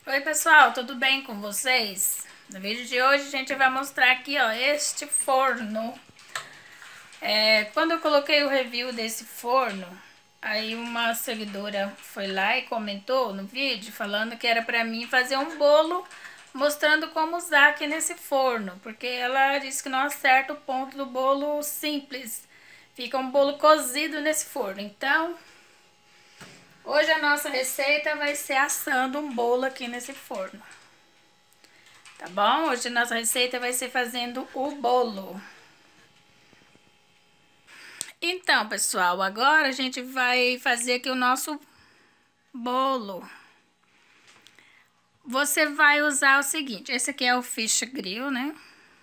Oi pessoal, tudo bem com vocês? No vídeo de hoje a gente vai mostrar aqui, ó, este forno. Quando eu coloquei o review desse forno, aí uma seguidora foi lá e comentou no vídeo falando que era pra mim fazer um bolo mostrando como usar aqui nesse forno, porque ela disse que não acerta o ponto do bolo simples, fica um bolo cozido nesse forno. Então hoje a nossa receita vai ser assando um bolo aqui nesse forno. Tá bom? Hoje a nossa receita vai ser fazendo o bolo. Então, pessoal, agora a gente vai fazer aqui o nosso bolo. Você vai usar o seguinte, esse aqui é o fish grill, né?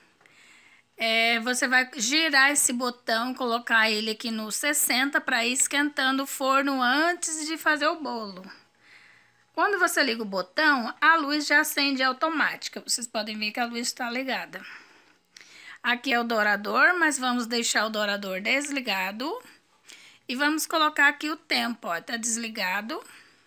Você vai girar esse botão, colocar ele aqui no 60 para ir esquentando o forno antes de fazer o bolo. Quando você liga o botão, a luz já acende automática. Vocês podem ver que a luz está ligada. Aqui é o dourador, mas vamos deixar o dourador desligado. E vamos colocar aqui o tempo, ó, tá desligado.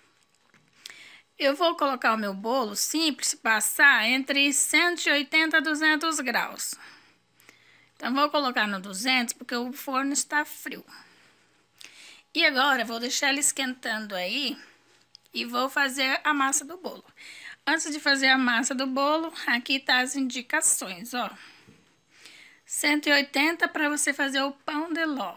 Eu vou colocar o meu bolo simples, passar entre 180 e 200 graus. Então, vou colocar no 200 porque o forno está frio. E agora, vou deixar ele esquentando aí e vou fazer a massa do bolo. Antes de fazer a massa do bolo, aqui tá as indicações, ó. 180 para você fazer o pão de ló.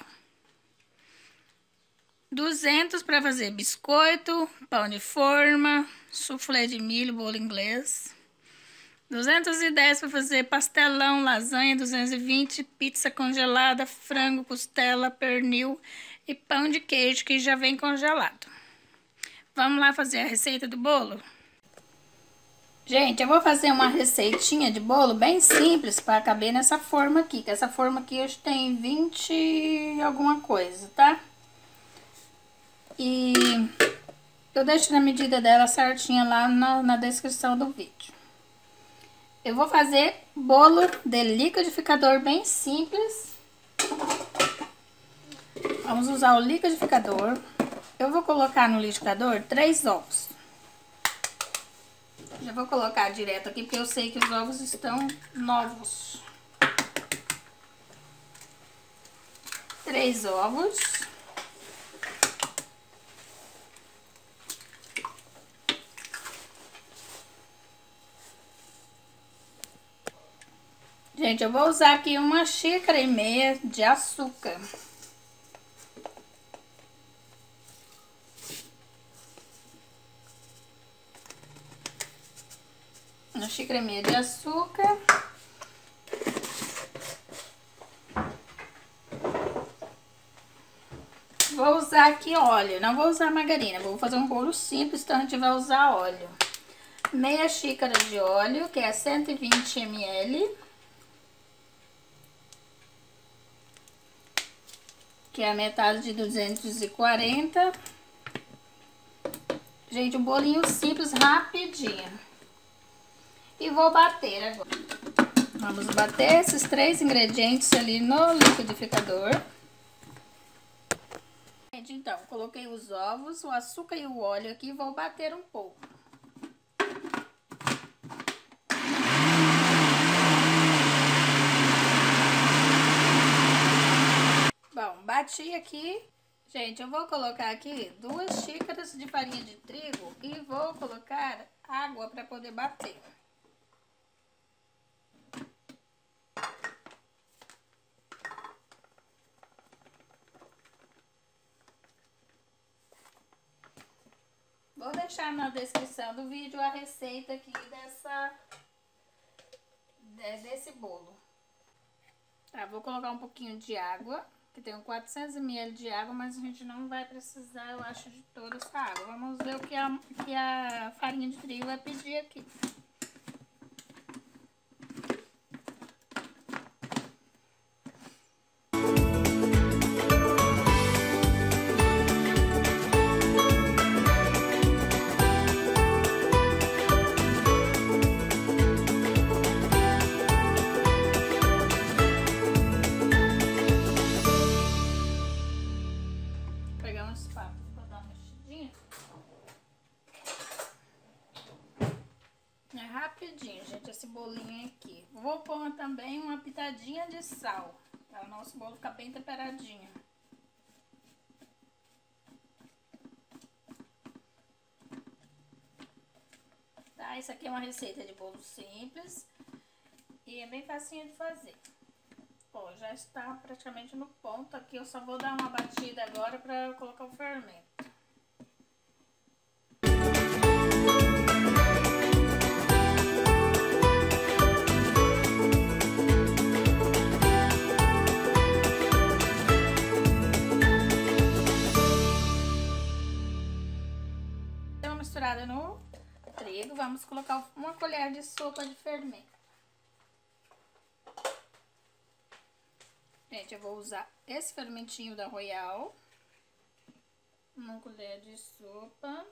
200 para fazer biscoito, pão de forma, soufflé de milho, bolo inglês. 210 para fazer pastelão, lasanha. 220 pizza congelada, frango, costela, pernil e pão de queijo que já vem congelado. Vamos lá fazer a receita do bolo? Gente, eu vou fazer uma receitinha de bolo bem simples para caber nessa forma aqui. Que essa forma aqui hoje tem 20 e alguma coisa, tá? E eu deixo na medida dela certinha lá na descrição do vídeo. Eu vou fazer bolo de liquidificador bem simples. Vamos usar o liquidificador. Eu vou colocar no liquidificador 3 ovos. Já vou colocar direto aqui, porque eu sei que os ovos estão novos. 3 ovos. Gente, eu vou usar aqui 1,5 xícaras de açúcar. Uma xícara e meia de açúcar. Vou usar aqui óleo, não vou usar margarina, vou fazer um bolo simples, então a gente vai usar óleo. Meia xícara de óleo, que é 120 ml. Que é a metade de 240. Gente, um bolinho simples, rapidinho. E vou bater agora. Vamos bater esses 3 ingredientes ali no liquidificador. Gente, então, coloquei os ovos, o açúcar e o óleo aqui e vou bater um pouco. Bom, bati aqui. Gente, eu vou colocar aqui 2 xícaras de farinha de trigo e vou colocar água para poder bater. Vou deixar na descrição do vídeo a receita aqui desse bolo. Tá, vou colocar um pouquinho de água, que tem 400 ml de água, mas a gente não vai precisar, eu acho, de toda essa água. Vamos ver o que a farinha de trigo vai pedir aqui. Pegar um espátula para dar uma mexidinha. esse bolinho aqui. Vou pôr também uma pitadinha de sal, para o nosso bolo ficar bem temperadinho. Tá, isso aqui é uma receita de bolo simples e é bem facinho de fazer. Ó, já está praticamente no ponto aqui, eu só vou dar uma batida agora para colocar o fermento. Misturada no trigo, vamos colocar uma colher de sopa de fermento. Gente, eu vou usar esse fermentinho da Royal, uma colher de sopa.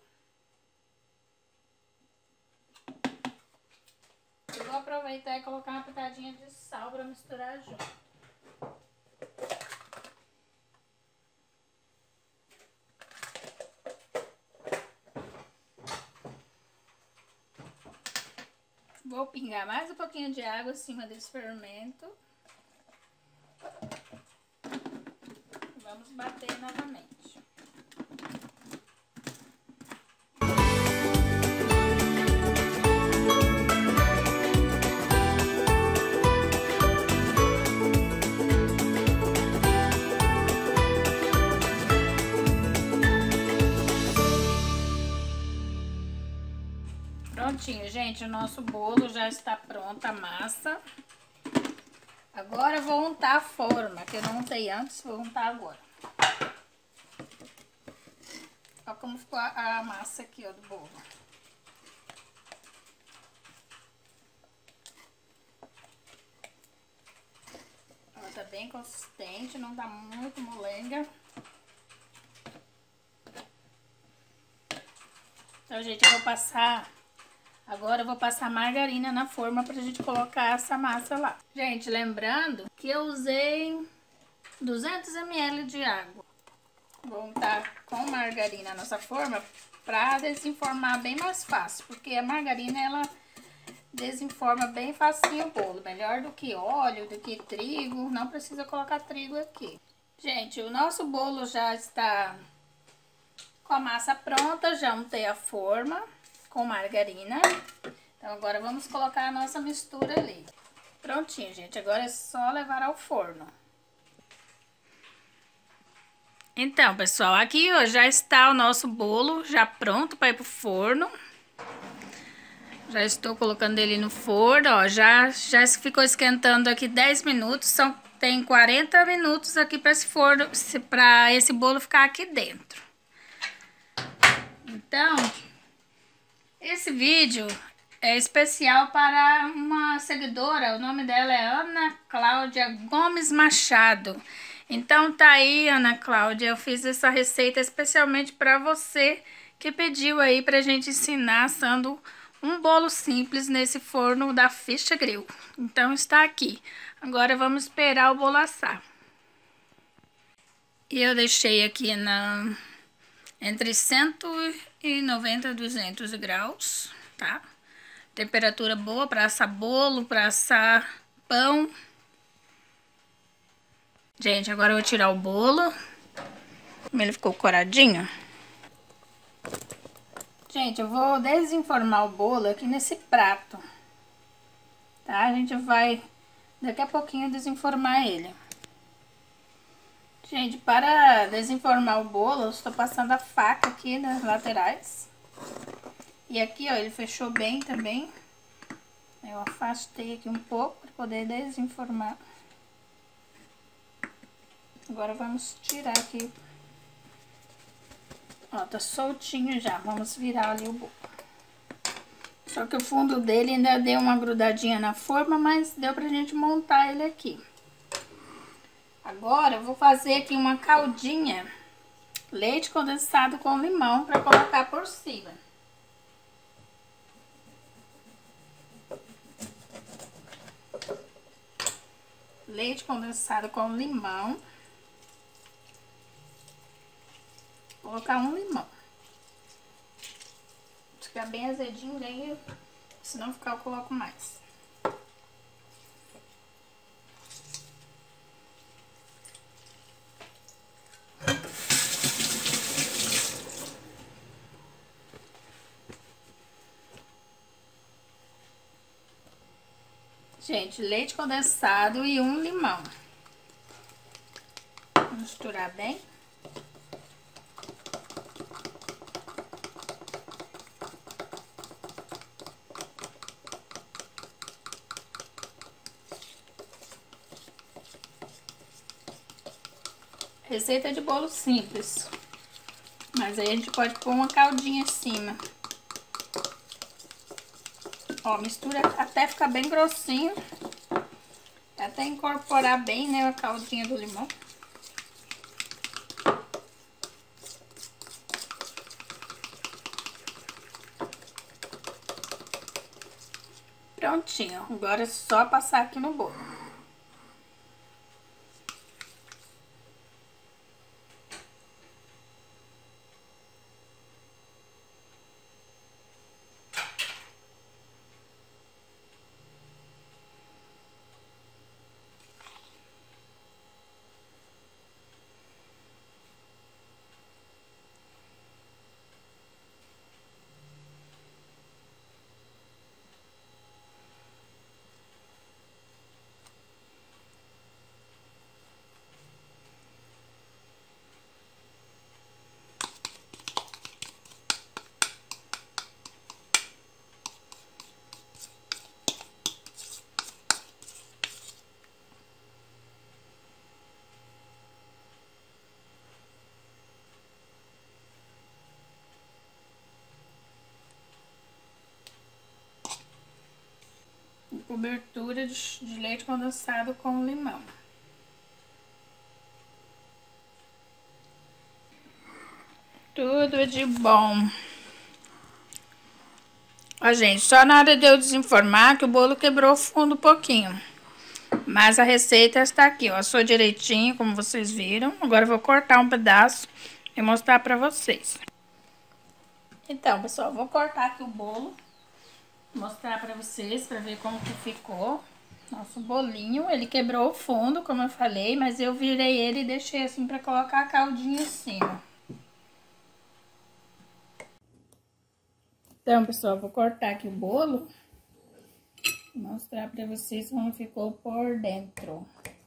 Eu vou aproveitar e colocar uma pitadinha de sal para misturar junto. Vou pingar mais um pouquinho de água acima desse fermento. Vamos bater novamente. Prontinho, gente, o nosso bolo já está pronto, a massa. Agora eu vou untar a forma, que eu não untei antes, vou untar agora. Olha como ficou a massa aqui, ó, do bolo. Ela tá bem consistente, não tá muito molenga. Então, gente, eu vou passar... Agora eu vou passar margarina na forma pra gente colocar essa massa lá. Gente, lembrando que eu usei 200 ml de água. Vou untar com margarina nessa forma pra desenformar bem mais fácil. Porque a margarina, ela desenforma bem facinho o bolo. Melhor do que óleo, do que trigo. Não precisa colocar trigo aqui. Gente, o nosso bolo já está com a massa pronta. Já untei a forma com margarina. Então agora vamos colocar a nossa mistura ali. Prontinho, gente. Agora é só levar ao forno. Então, pessoal, aqui ó, já está o nosso bolo já pronto para ir pro forno. Já estou colocando ele no forno, ó, já ficou esquentando aqui 10 minutos, tem 40 minutos aqui para esse forno, para esse bolo ficar aqui dentro. Então, esse vídeo é especial para uma seguidora, o nome dela é Ana Cláudia Gomes Machado. Então tá aí, Ana Cláudia, eu fiz essa receita especialmente para você que pediu aí pra gente ensinar assando um bolo simples nesse forno da Ficha Grill. Então está aqui. Agora vamos esperar o bolo assar. E eu deixei aqui entre 190 e 200 graus, tá? Temperatura boa para assar bolo, para assar pão. Gente, agora eu vou tirar o bolo. Como ele ficou coradinho. Gente, eu vou desenformar o bolo aqui nesse prato. Tá? A gente vai daqui a pouquinho desenformar ele. Gente, para desenformar o bolo, eu estou passando a faca aqui nas laterais. E aqui, ó, ele fechou bem também. Eu afastei aqui um pouco para poder desenformar. Agora vamos tirar aqui. Ó, tá soltinho já. Vamos virar ali o bolo. Só que o fundo dele ainda deu uma grudadinha na forma, mas deu pra gente montar ele aqui. Agora eu vou fazer aqui uma caldinha, leite condensado com limão para colocar por cima. Leite condensado com limão. Vou colocar um limão. Se ficar bem azedinho, daí, se não ficar eu coloco mais. Gente, leite condensado e um limão. Misturar bem. Receita de bolo simples, mas aí a gente pode pôr uma caldinha em cima. Ó, mistura até ficar bem grossinho, até incorporar bem, né, a caldinha do limão. Prontinho, agora é só passar aqui no bolo. Cobertura de leite condensado com limão. Tudo de bom. Ó, gente, só na hora de eu desenformar que o bolo quebrou o fundo um pouquinho. Mas a receita está aqui, ó. Assou direitinho, como vocês viram. Agora eu vou cortar um pedaço e mostrar pra vocês. Então, pessoal, vou cortar aqui o bolo. Mostrar pra vocês, pra ver como que ficou. Nosso bolinho, ele quebrou o fundo, como eu falei, mas eu virei ele e deixei assim pra colocar a caldinha em cima. Então, pessoal, vou cortar aqui o bolo e mostrar pra vocês como ficou por dentro.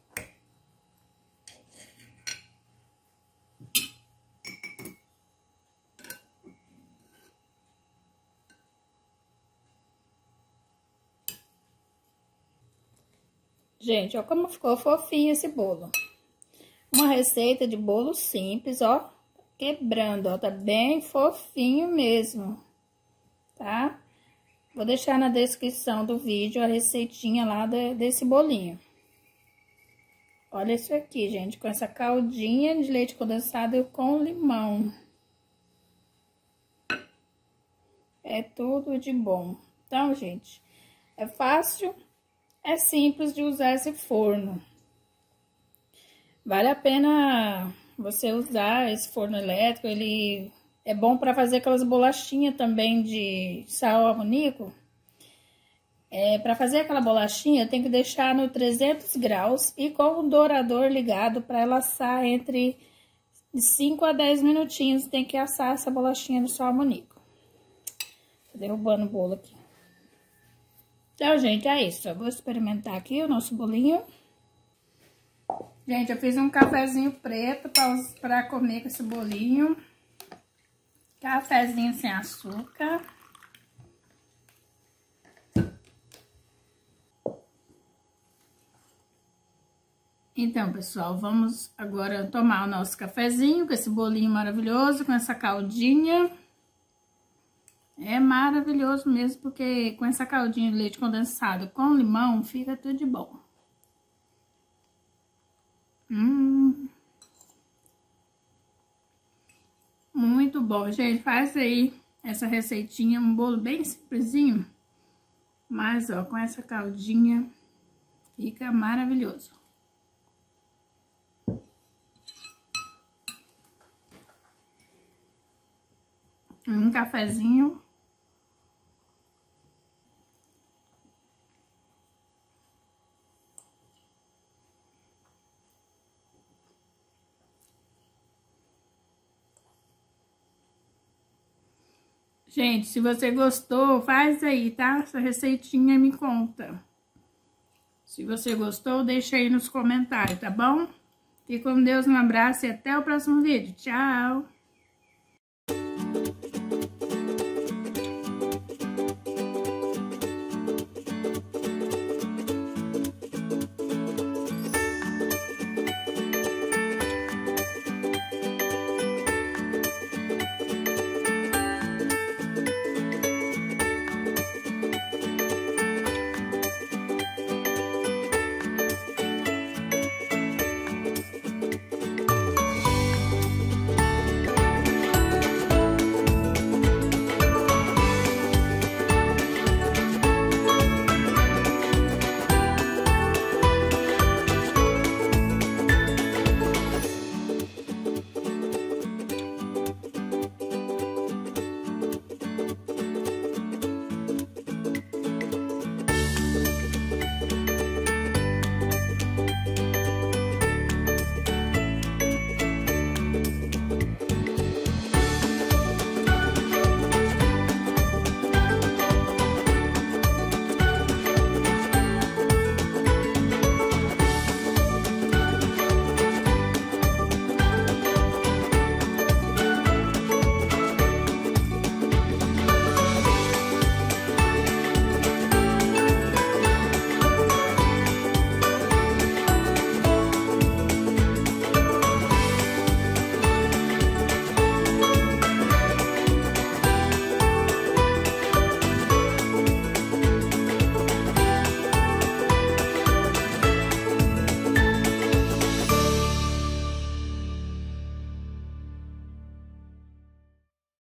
Gente, ó como ficou fofinho esse bolo. Uma receita de bolo simples, ó, quebrando, ó, tá bem fofinho mesmo, tá? Vou deixar na descrição do vídeo a receitinha lá desse bolinho. Olha isso aqui, gente, com essa caldinha de leite condensado com limão. É tudo de bom. Então, gente, é fácil, é simples de usar esse forno. Vale a pena você usar esse forno elétrico, ele é bom para fazer aquelas bolachinhas também de sal amoníaco. Para fazer aquela bolachinha, tem que deixar no 300 graus e com o dourador ligado para ela assar entre 5 a 10 minutinhos. Tem que assar essa bolachinha no sal amoníaco. Tô derrubando o bolo aqui. Então, gente, é isso. Eu vou experimentar aqui o nosso bolinho. Gente, eu fiz um cafezinho preto para comer com esse bolinho. Cafezinho sem açúcar. Então, pessoal, vamos agora tomar o nosso cafezinho com esse bolinho maravilhoso, com essa caldinha. É maravilhoso mesmo, porque com essa caldinha de leite condensado com limão, fica tudo de bom. Muito bom, gente. Faz aí essa receitinha, um bolo bem simplesinho. Mas, ó, com essa caldinha, fica maravilhoso. Um cafezinho. Gente, se você gostou, faz aí, tá? Essa receitinha me conta. Se você gostou, deixa aí nos comentários, tá bom? Fique com Deus, um abraço e até o próximo vídeo. Tchau!